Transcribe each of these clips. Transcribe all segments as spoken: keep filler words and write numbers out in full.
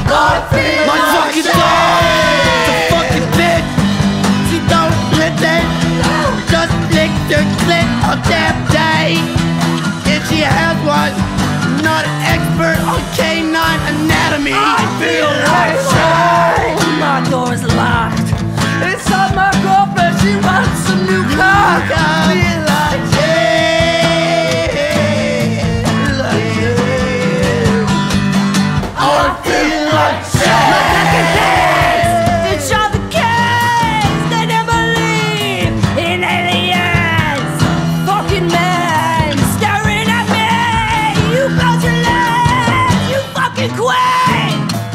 My fucking dog is a fucking bitch. She don't listen, just licks her clit all damn day. And she has one, not an expert on canine anatomy. I feel like shit. My door's locked. Inside my girlfriend, she wants some new cock. I feel like shit. Like shit. I feel like shit. Look at the kids. It's all the kids. They never believe in aliens. Fucking men staring at me. You built your legs. You fucking queen.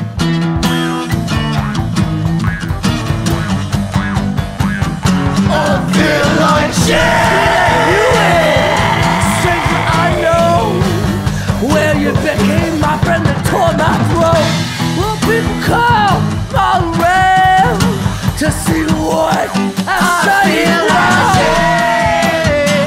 I feel like shit. You ain't stranger I know. Where you became my friend that tore my throat. Well, people come all around to see what I'm saying. Like shit.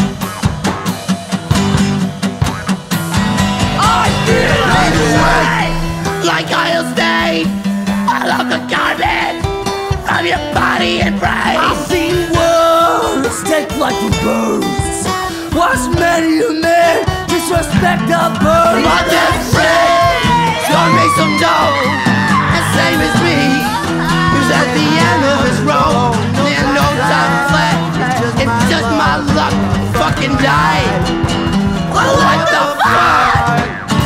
I feel like shit. Like I'll stay. I love the garbage from your body and brain. I've seen worlds take like the birds. Watch many a man disrespect the bird. My best friend is gonna make some dough, the same as me. Who's at the end of his rope. There's no time flat. It's just my luck. Fucking die. What the fuck?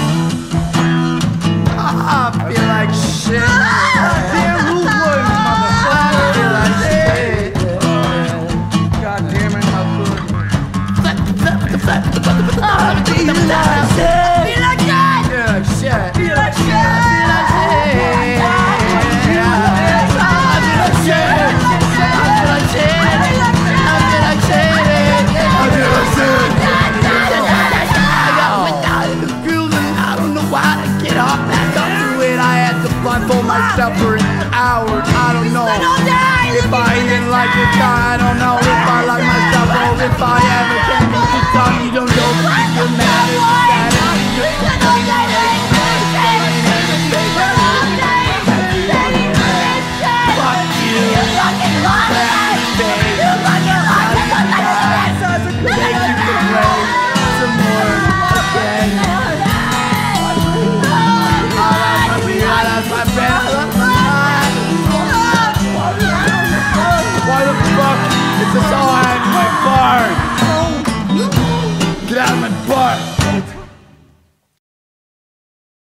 I feel like shit. Damn, who was motherfucker? I feel like shit. God damn it, my foot. I feel like shit. Feel like shit. Feel like shit. Feel like shit. Feel like shit. I feel like shit. I feel like shit. I feel like shit. I feel like shit. I got my dog in the field and I don't know how to get off back up to it. I had to blindfold myself for hours. I don't know if I even like it. I don't know if I like myself or if I ever can.